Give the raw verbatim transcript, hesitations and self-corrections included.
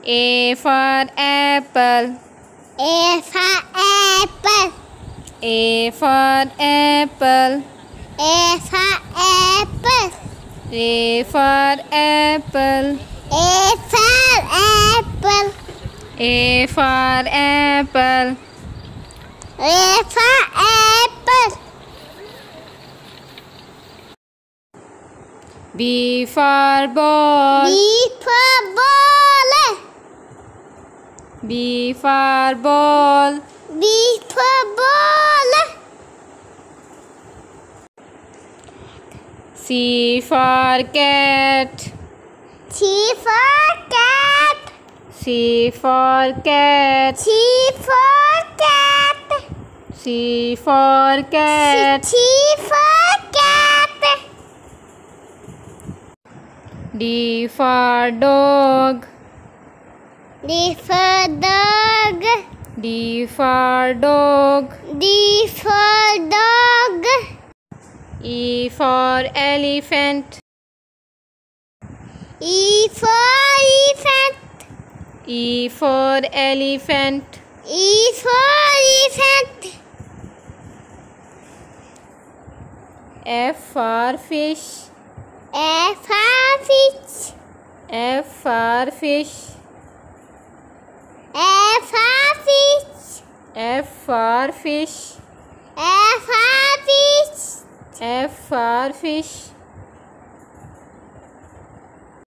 A for apple. A for apple. A for apple. A for apple. A for apple. A for apple. A for apple. A for apple. B for ball. B for ball. B for ball. B for ball. C for cat. C for cat. C for cat. C for cat. C for cat. C for cat. D for dog. D for dog. D for dog. D for dog. E for elephant. E for elephant. E for elephant. E for elephant. F for fish. F for fish. F for fish. F for fish. F for fish. F for fish. F for fish.